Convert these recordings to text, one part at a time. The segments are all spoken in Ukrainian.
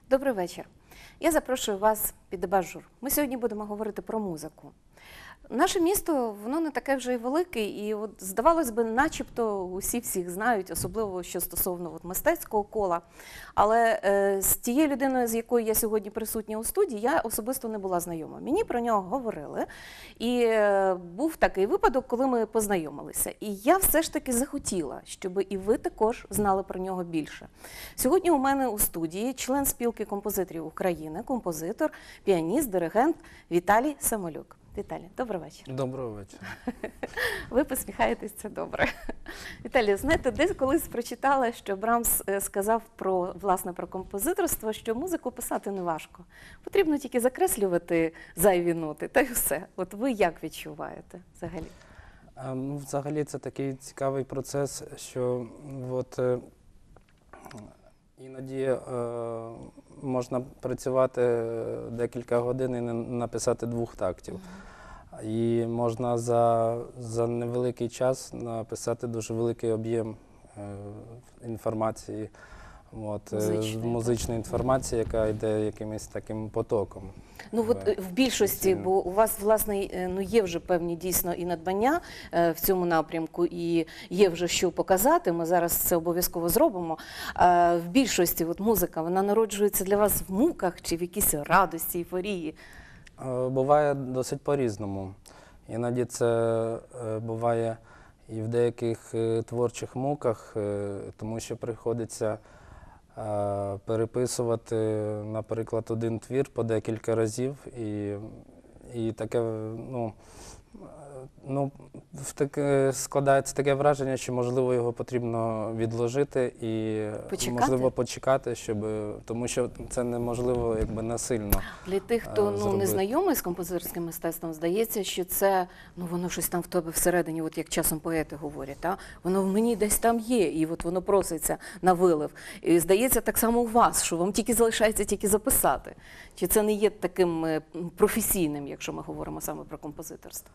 Добрий вечір. Я запрошую вас під дебат-жур. Ми сьогодні будемо говорити про музику. Наше місто, воно не таке вже й велике, і здавалось би, начебто усі всіх знають, особливо що стосовно мистецького кола. Але з тією людиною, з якою я сьогодні присутня у студії, я особисто не була знайома. Мені про нього говорили, і був такий випадок, коли ми познайомилися. І я все ж таки захотіла, щоб і ви також знали про нього більше. Сьогодні у мене у студії член спілки композиторів України, композитор, піаніст, диригент Віталій Самолюк. Віталій, добрий вечір. Доброго вечора. Ви посміхаєтесь, це добре. Віталій, знаєте, десь колись прочитала, що Брамс сказав власне про композиторство, що музику писати не важко. Потрібно тільки закреслювати зайві ноти, та й все. От ви як відчуваєте взагалі? Взагалі це такий цікавий процес, що іноді можна працювати декілька годин і не написати 2 тактів. І можна за невеликий час написати дуже великий об'єм інформації, музичної інформації, яка йде якимось таким потоком. Ну от в більшості, бо у вас, власне, є вже певні дійсно і надбання в цьому напрямку, і є вже що показати, ми зараз це обов'язково зробимо. В більшості музика, вона народжується для вас в муках чи в якійсь радості, ейфорії? Буває досить по-різному. Іноді це буває і в деяких творчих муках, тому що приходиться переписувати, наприклад, один твір по декілька разів, і таке, складається таке враження, що, можливо, його потрібно відложити і, можливо, почекати, тому що це неможливо насильно. Для тих, хто не знайомий з композиторським мистецтвом, здається, що це, воно щось там в тебе всередині, як часом поети говорять, воно в мені десь там є, і воно проситься на вилив. І здається, так само у вас, що вам тільки залишається тільки записати. Чи це не є таким професійним, якщо ми говоримо саме про композиторство?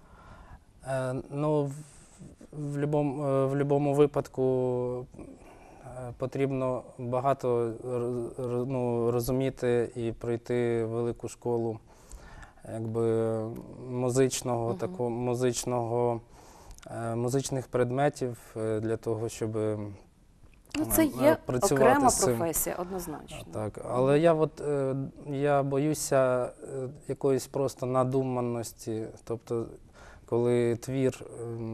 В будь-якому випадку потрібно багато розуміти і пройти велику школу музичних предметів для того, щоб це є окрема професія, однозначно. Так, але я боюся якоїсь просто надуманості, тобто коли твір,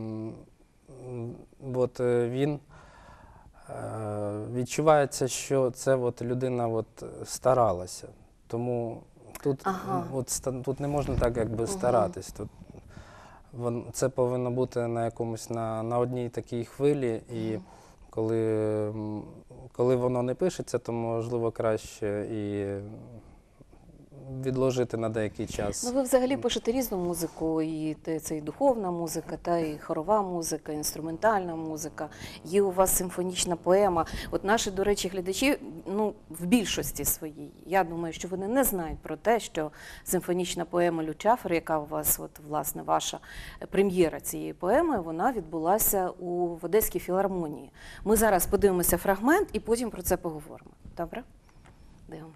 він відчувається, що це людина старалася. Тому тут не можна так старатись. Це повинно бути на одній такій хвилі, і коли воно не пишеться, то, можливо, краще і відложити на деякий час. Ви взагалі пишете різну музику, і це і духовна музика, і хорова музика, інструментальна музика, є у вас симфонічна поема. Наші, до речі, глядачі, в більшості своїй, я думаю, що вони не знають про те, що симфонічна поема «Лючафер», яка у вас, власне, ваша прем'єра цієї поеми, вона відбулася в Одеській філармонії. Ми зараз подивимося фрагмент і потім про це поговоримо. Добре? Дивимося.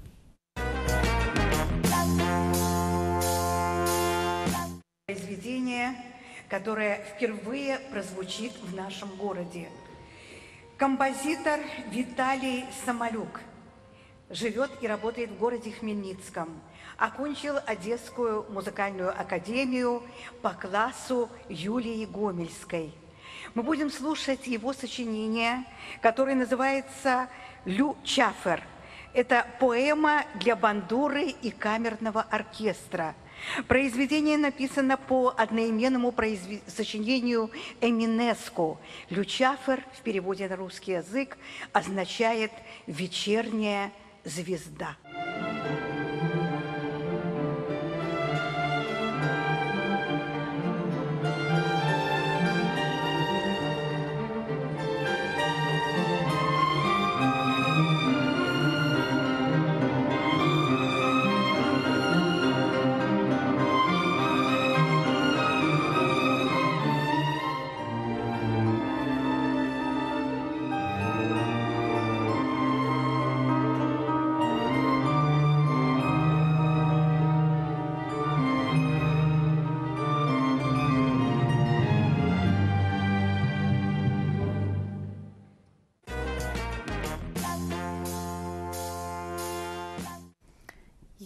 Произведение, которое впервые прозвучит в нашем городе. Композитор Виталий Самолюк живет и работает в городе Хмельницком. Окончил Одесскую музыкальную академию по классу Юлии Гомельской. Мы будем слушать его сочинение, которое называется «Лючафер». Это поэма для бандуры и камерного оркестра. Произведение написано по одноименному сочинению Эминеску. «Лючафер» в переводе на русский язык означает «вечерняя звезда».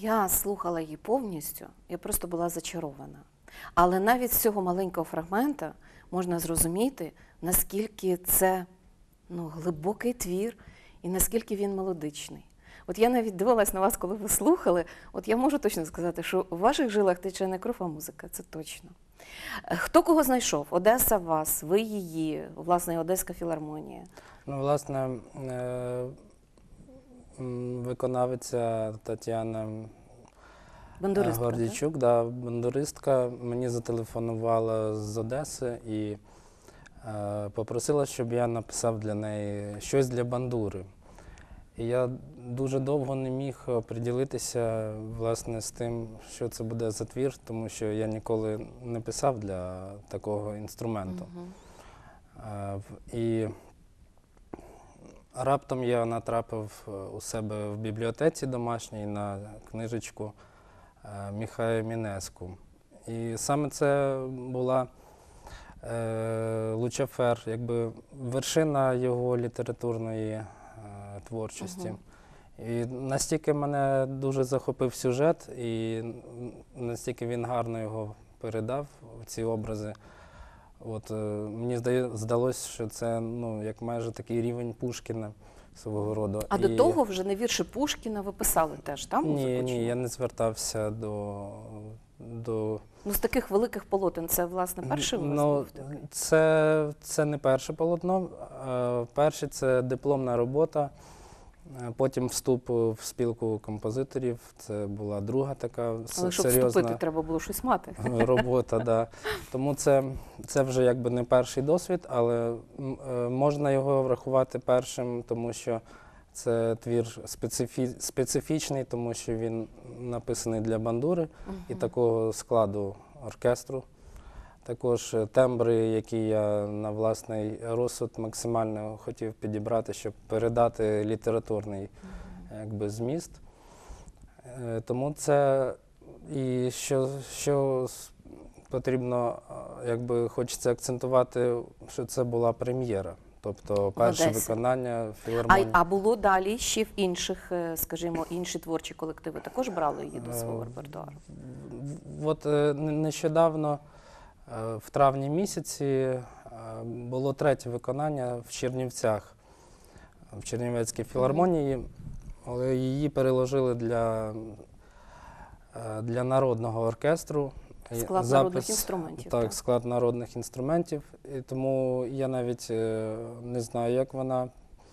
Я слухала її повністю, я просто була зачарована. Але навіть з цього маленького фрагмента можна зрозуміти, наскільки це глибокий твір і наскільки він мелодичний. От я навіть дивилась на вас, коли ви слухали, от я можу точно сказати, що в ваших жилах тече не кров, а музика, це точно. Хто кого знайшов? Одеса вас, ви її, власне, Одеська філармонія? Ну, власне, виконавиця Тетяна Бандуристка, Гордійчук, да, бандуристка, мені зателефонувала з Одеси і попросила, щоб я написав для неї щось для бандури. І я дуже довго не міг приділитися, власне, з тим, що це буде за твір, тому що я ніколи не писав для такого інструменту. І раптом я натрапив у себе в бібліотеці домашній на книжечку Міхая Мінеску. І саме це була Лучафер, якби вершина його літературної творчості. І настільки мене дуже захопив сюжет, і настільки він гарно його передав, ці образи. От, мені здалося, що це як майже такий рівень Пушкіна свого роду. А до того вже на вірші Пушкіна ви писали теж, так, музику? Ні, я не звертався до... з таких великих полотен це, власне, перший у вас був такий? Це не перше полотно. Перше – це дипломна робота, потім вступ в спілку композиторів. Це була друга така Але щоб серйозна вступити, треба було щось мати. робота. Да. Тому це вже якби не перший досвід, але можна його врахувати першим, тому що це твір специфічний, тому що він написаний для бандури і такого складу оркестру. Також тембри, які я на власний розсуд максимально хотів підібрати, щоб передати літературний зміст. Тому це і що потрібно, хочеться акцентувати, що це була прем'єра. Тобто перше виконання філармонії. А було далі ще в інших, скажімо, інші творчі колективи також брали її до свого репертуару? От нещодавно, в травні місяці, було третє виконання в Чернівцях, в Чернівецькій філармонії, але її переложили для народного оркестру. Склад народних інструментів. Так, склад народних інструментів. І тому я навіть не знаю, як вона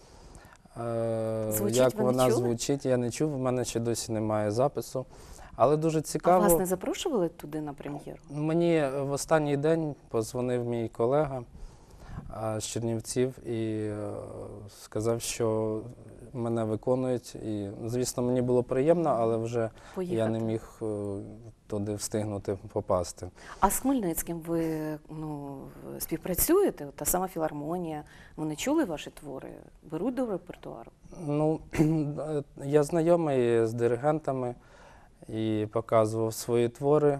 звучить. Я не чув, в мене ще досі немає запису. Але дуже цікаво. А вас не запрошували туди на прем'єру? Мені в останній день подзвонив мій колега з Чернівців і сказав, що мене виконують. І, звісно, мені було приємно, але вже я не міг туди встигнути попасти. А з Хмельницьким ви співпрацюєте? Та сама філармонія, вони чули ваші твори? Беруть до репертуару? Я знайомий з диригентами і показував свої твори.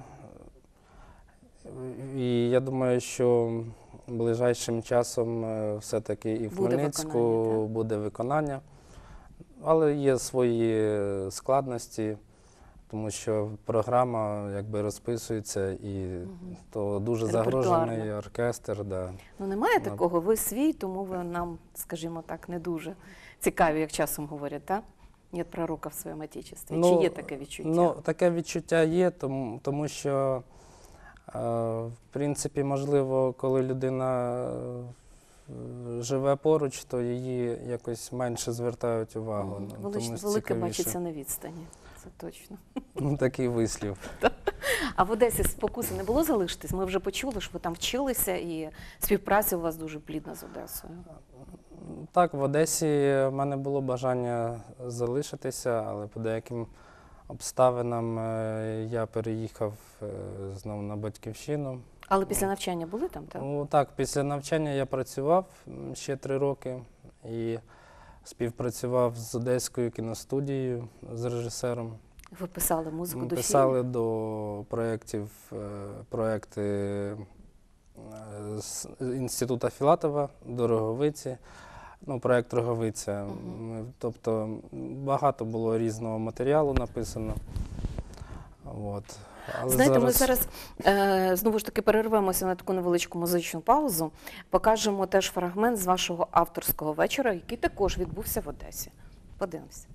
І я думаю, що ближайшим часом все-таки і в Хмельницьку буде виконання. Але є свої складності, тому що програма розписується, і то дуже загрожений оркестр. Да. Немає такого, ви свій, тому ви нам, скажімо так, не дуже цікаві, як часом говорять, так? Нет пророка в своєму отечестві. Чи є таке відчуття? Таке відчуття є, тому що, в принципі, можливо, коли людина живе поруч, то її якось менше звертають увагу. Велике бачиться на відстані, це точно. Такий вислів. А в Одесі спокуси не було залишитись? Ми вже почули, що ви там вчилися, і співпраця у вас дуже плідна з Одесою. Так, в Одесі в мене було бажання залишитися, але по деяким обставинам я переїхав знову на Батьківщину. Але після навчання були там, так? Так, після навчання я працював ще 3 роки і співпрацював з Одеською кіностудією, з режисером. Ви писали музику до фільмів? Писали до проекти з Інституту Філатова до Роговиці, проект Роговиця. Тобто багато було різного матеріалу написано. От. Але Знаєте, ми зараз знову ж таки перервемося на таку невеличку музичну паузу, покажемо теж фрагмент з вашого авторського вечора, який також відбувся в Одесі. Подивимося.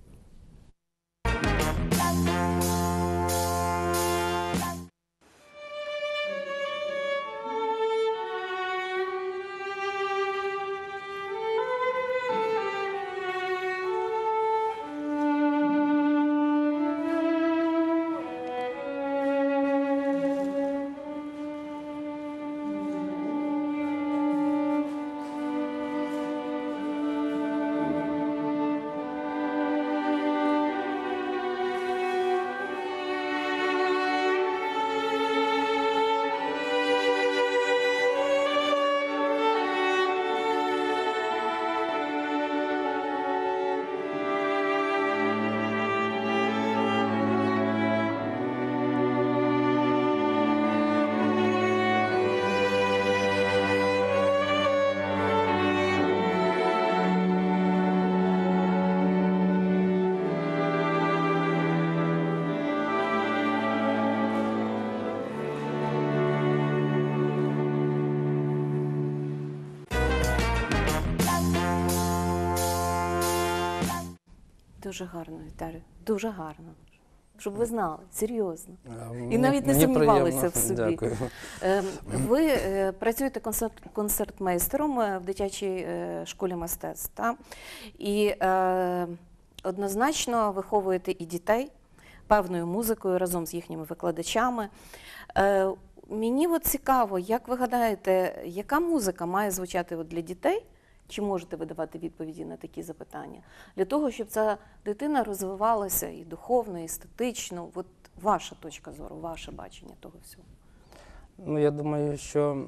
Дуже гарно, Віталію, дуже гарно. Щоб ви знали, серйозно. І навіть не Мені сумнівалися приємно. в собі. Дякую. Ви працюєте концертмейстером в дитячій школі мистецтв, та? І однозначно виховуєте і дітей певною музикою разом з їхніми викладачами. Мені от цікаво, як ви гадаєте, яка музика має звучати от для дітей? Чи можете ви давати відповіді на такі запитання? Для того, щоб ця дитина розвивалася і духовно, і естетично. От ваша точка зору, ваше бачення того всього. Ну, я думаю, що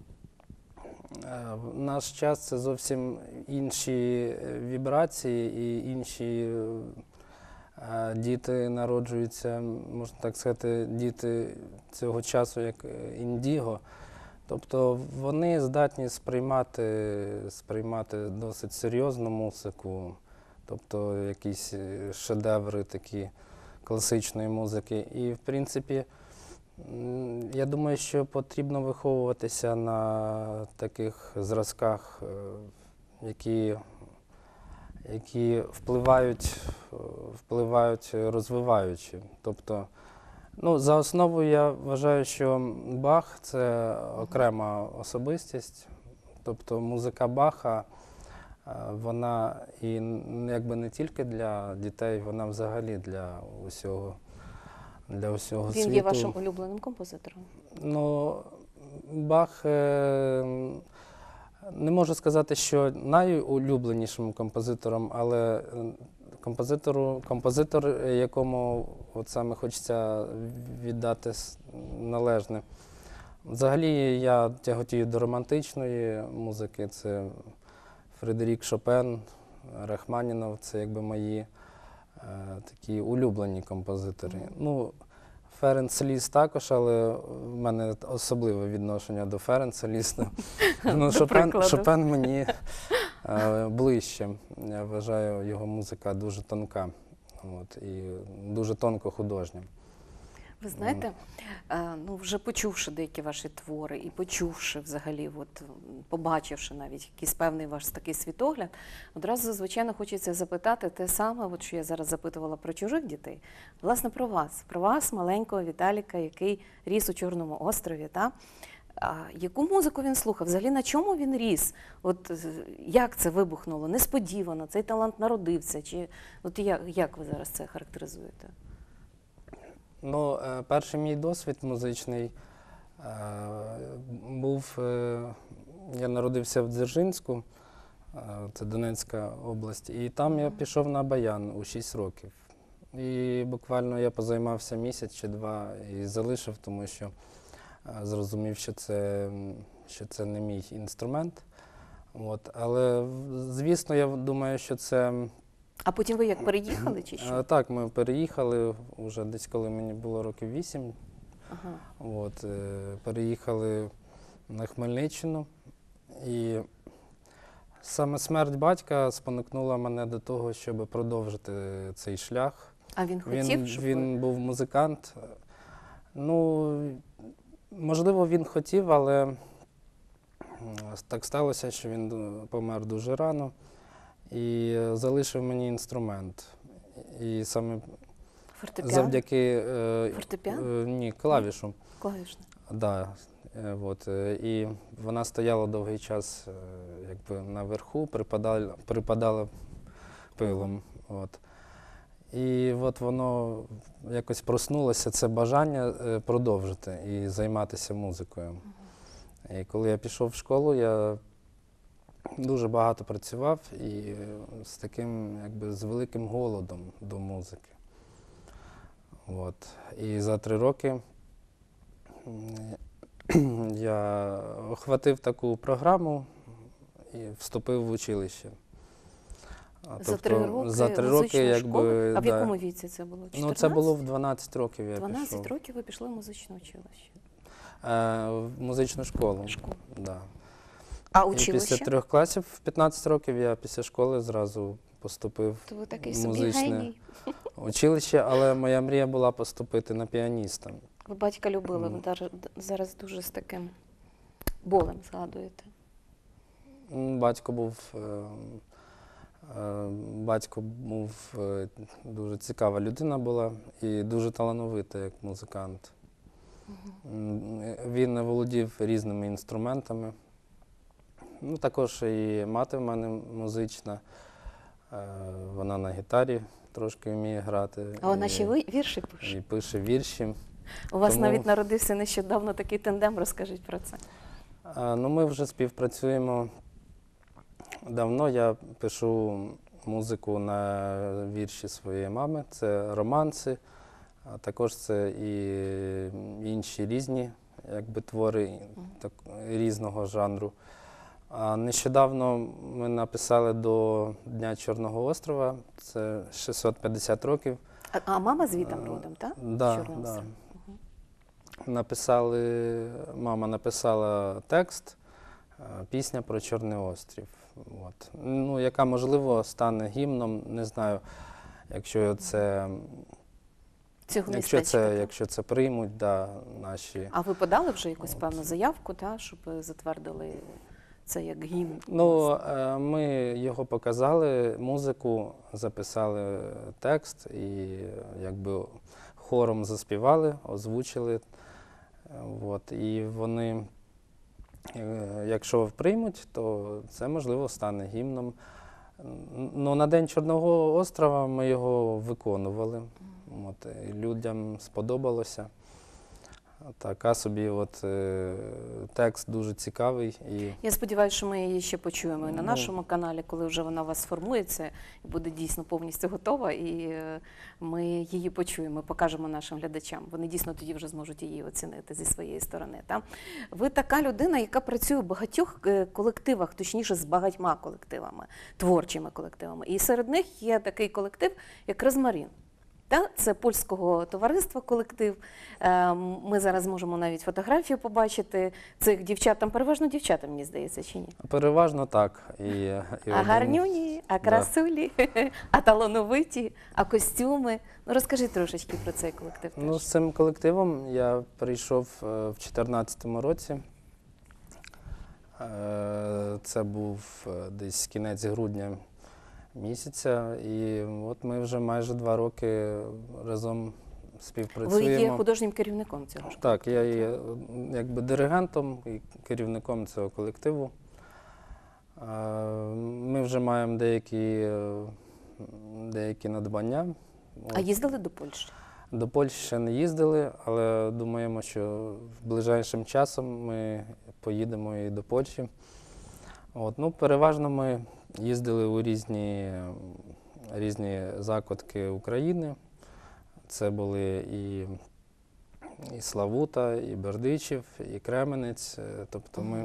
в наш час це зовсім інші вібрації і інші діти народжуються, можна так сказати, діти цього часу, як індіго. Тобто вони здатні сприймати досить серйозну музику, тобто якісь шедеври такі класичної музики. І, в принципі, я думаю, що потрібно виховуватися на таких зразках, які впливають розвиваючи. Тобто, ну, за основу я вважаю, що Бах – це окрема особистість. Тобто музика Баха, вона і якби не тільки для дітей, вона взагалі для усього світу. Він є вашим улюбленим композитором? Ну, Бах, не можу сказати, що найулюбленішим композитором, але композитор, якому от саме хочеться віддати належне. Взагалі я тяготію до романтичної музики. Це Фредерік Шопен, Рахманінов, це якби мої такі улюблені композитори. Ну, Ференц Ліст також, але в мене особливе відношення до Ференца Ліста. Ну, Шопен мені ближче. Я вважаю, його музика дуже тонка, от, і дуже тонко художня. Ви знаєте, ну, вже почувши деякі ваші твори і почувши взагалі, от, побачивши навіть якийсь певний ваш такий світогляд, одразу, звичайно, хочеться запитати те саме, от, що я зараз запитувала про чужих дітей, власне, про вас, маленького Віталіка, який ріс у Чорному острові, та? Яку музику він слухав? Взагалі, на чому він ріс? От як це вибухнуло? Несподівано, цей талант народився? Чи от як ви зараз це характеризуєте? Ну, перший мій досвід музичний був, я народився в Дзержинську, це Донецька область, і там я пішов на баян у 6 років. І буквально я позаймався місяць чи два і залишив, тому що зрозумів, що це не мій інструмент. От. Але, звісно, я думаю, що це... А потім ви як переїхали чи що? Так, ми переїхали вже десь, коли мені було років 8. Ага. От, переїхали на Хмельниччину. І саме смерть батька спонукнула мене до того, щоб продовжити цей шлях. А він хотів, щоб Він був музикант. Ну, можливо, він хотів, але так сталося, що він помер дуже рано і залишив мені інструмент. І саме Фортепіано? завдяки Фортепіано? ні, клавішу. Клавішне. Да, і вона стояла довгий час якби наверху, припадала пилом. От. І от воно якось проснулося, це бажання продовжити і займатися музикою. І коли я пішов в школу, я дуже багато працював і з таким, якби, з великим голодом до музики. От. І за 3 роки я охватив таку програму і вступив в училище. За 3 роки за 3 роки, музичної якби, школи? А в да. якому віці це було? 14? Ну, це було в 12 років я 12 пішов. років ви пішли в музичне училище. В музичну школу. Школу. Да. А І училище? після 3 класів, в 15 років, я після школи зразу поступив То ви такий в собі музичне геній. училище, але моя мрія була поступити на піаніста. Ви батька любили, ви зараз дуже з таким болем згадуєте. Батько був дуже цікава людина була і дуже талановита як музикант. Він володів різними інструментами. Ну, також і мати в мене музична, вона на гітарі трошки вміє грати. А вона ще вірші пише? І пише вірші. У вас Тому- навіть народився нещодавно такий тандем, розкажіть про це. Ну, ми вже співпрацюємо давно. Я пишу музику на вірші своєї мами. Це романси, а також це і інші різні, якби, твори різного жанру. А нещодавно ми написали до Дня Чорного острова, це 650 років. А мама звідти родом, так? Да, Чорного да. острова. Мама написала текст, пісня про Чорний острів. От. Ну, яка, можливо, стане гімном, не знаю, якщо Цього містечка, так? якщо це приймуть, да, наші. А ви подали вже якусь певну заявку, щоб затвердили це як гімн? Ну, ми його показали, музику, записали текст і якби хором заспівали, озвучили. От. І вони, якщо приймуть, то це, можливо, стане гімном. Ну, на День Чорного острова ми його виконували. От. І людям сподобалося. Така собі текст дуже цікавий. І Я сподіваюся, що ми її ще почуємо і на Ну. нашому каналі, коли вже вона у вас сформується і буде дійсно повністю готова, і ми її почуємо, покажемо нашим глядачам. Вони дійсно тоді вже зможуть її оцінити зі своєї сторони. Та? Ви така людина, яка працює в багатьох колективах, точніше з багатьма колективами, творчими колективами. І серед них є такий колектив, як «Розмарин». Це польського товариства колектив. Ми зараз можемо навіть фотографію побачити цих дівчат. Там переважно дівчата, мені здається, чи ні? переважно так. А гарнюні, а красулі, а талановиті, а костюми. Ну, розкажіть трошечки про цей колектив. Ну, теж. з цим колективом я прийшов в 2014 році. Це був десь кінець грудня місяця. І от ми вже майже 2 роки разом співпрацюємо. Ви є художнім керівником цього ж Так, колективу? я є якби диригентом і керівником цього колективу. Ми вже маємо деякі надбання. А їздили до Польщі? До Польщі ще не їздили, але думаємо, що ближайшим часом ми поїдемо і до Польщі. Ну, переважно ми їздили у різні закутки України. Це були і Славута, і Бердичів, і Кременець. Тобто ми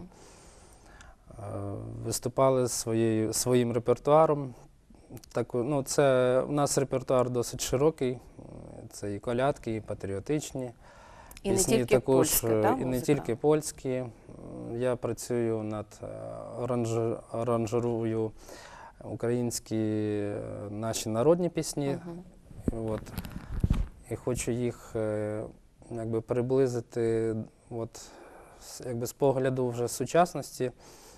виступали своїм репертуаром. У нас репертуар досить широкий. Це і колядки, і патріотичні І не пісні, тільки також, польська, та, і не музика? тільки польські. Я працюю над аранжирую українські наші народні пісні. От. І хочу їх якби приблизити якби з погляду вже сучасності,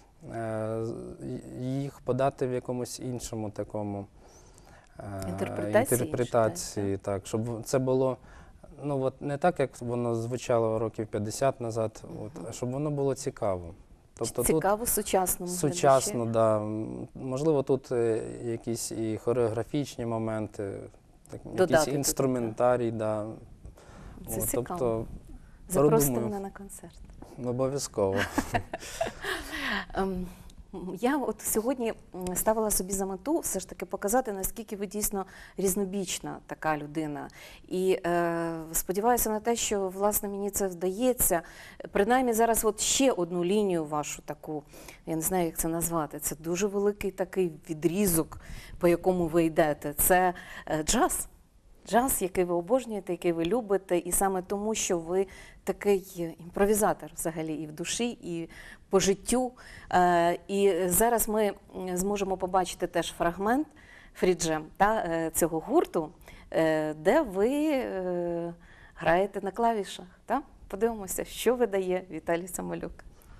їх подати в якомусь іншому такому інтерпретації, так, щоб це було не так, як воно звучало років 50 назад, а щоб воно було цікаво. Тобто цікаво сучасному сучасно, так. Да. Можливо, тут якісь і хореографічні моменти, якийсь інструментарій. Да. Це цікаво. Тобто, запросите мене на концерт. Обов'язково. Я от сьогодні ставила собі за мету все ж таки показати, наскільки ви дійсно різнобічна така людина. І сподіваюся на те, що, власне, мені це вдається. Принаймні зараз от ще одну лінію вашу таку, я не знаю, як це назвати, це дуже великий такий відрізок, по якому ви йдете. Це джаз. Джаз, який ви обожнюєте, який ви любите, і саме тому, що ви такий імпровізатор взагалі і в душі, і по життю. І зараз ми зможемо побачити теж фрагмент фріджем цього гурту, де ви граєте на клавішах. Та? Подивимося, що видає Віталій Самолюк.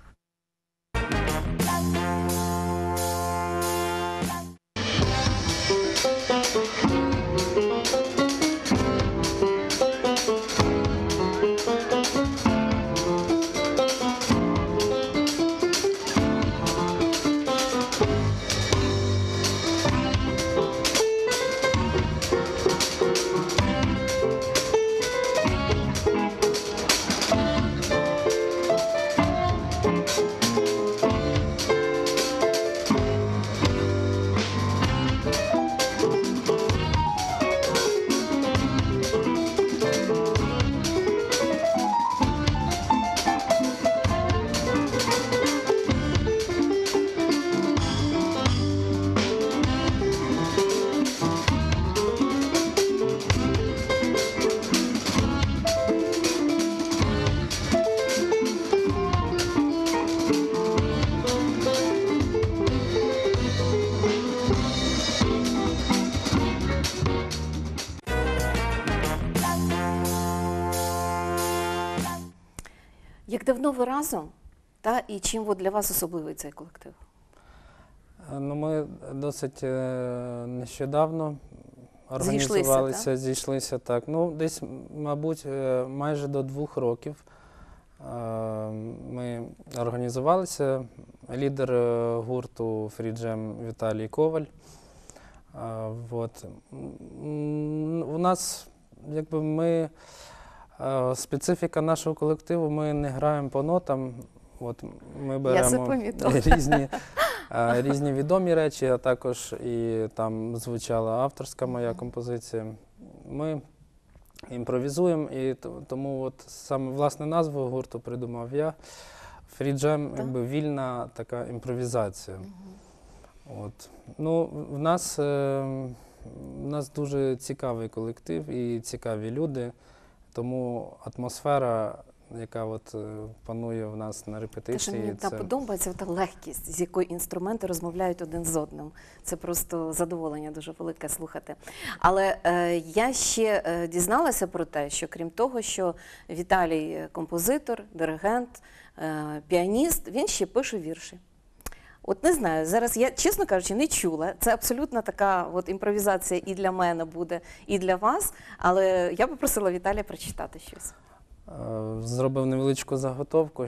Як давно ви разом, і чим для вас особливий цей колектив? Ми досить нещодавно організувалися, зійшлися так. Десь, мабуть, майже до 2 років ми організувалися. Лідер гурту фріджем Віталій Коваль. У нас, специфіка нашого колективу, ми не граємо по нотам. Ми беремо різні відомі речі, а також і там звучала авторська моя композиція. Ми імпровізуємо, і тому саме власне назву гурту придумав я. Фріджем, вільна така імпровізація. В нас дуже цікавий колектив і цікаві люди. Тому атмосфера, яка панує в нас на репетиції. Те, що мені подобається, та легкість, з якою інструменти розмовляють один з одним. Це просто задоволення дуже велике слухати. Але я ще дізналася про те, що крім того, що Віталій композитор, диригент, піаніст, він ще пише вірші. От не знаю, зараз я, чесно кажучи, не чула. Це абсолютно така імпровізація і для мене буде, і для вас. Але я попросила Віталія прочитати щось. Зробив невеличку заготовку.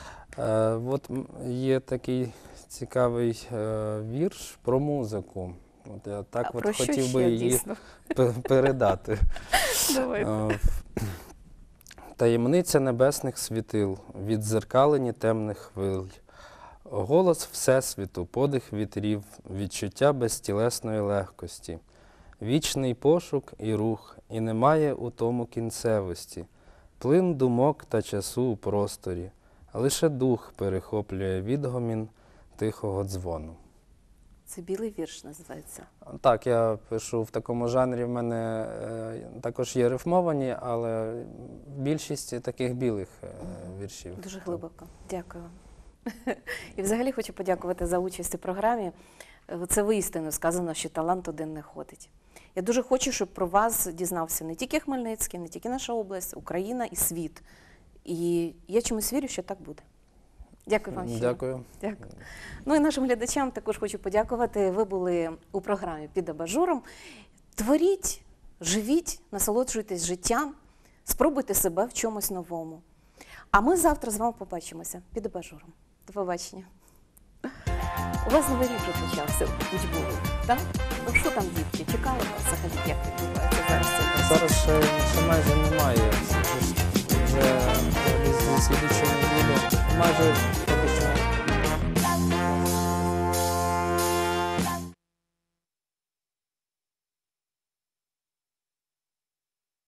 Є такий цікавий вірш про музику. Я так хотів би її передати. Давайте. Таємниця небесних світил, віддзеркалені темних хвиль. Голос Всесвіту, подих вітрів, відчуття безтілесної легкості. Вічний пошук і рух, і немає у тому кінцевості. Плин думок та часу у просторі, лише дух перехоплює відгомін тихого дзвону. Це білий вірш називається? Так, я пишу в такому жанрі, в мене також є рифмовані, але більшість таких білих віршів. Дуже глибоко. Дякую. І взагалі хочу подякувати за участь у програмі. Це воістину сказано, що талант один не ходить. Я дуже хочу, щоб про вас дізнався не тільки Хмельницький, не тільки наша область, Україна і світ. І я чомусь вірю, що так буде. Дякую вам щиро. Дякую. Дякую. Ну і нашим глядачам також хочу подякувати. Ви були у програмі «Під абажуром». Творіть, живіть, насолоджуйтесь життям, спробуйте себе в чомусь новому. А ми завтра з вами побачимося під абажуром. До побачення. У вас новий рік вже почався в учбовий, так? Ну що там, дітки, чекали вас взагалі, як відбувається зараз цей процес? Зараз ще майже немає. Вже слідчої неділі майже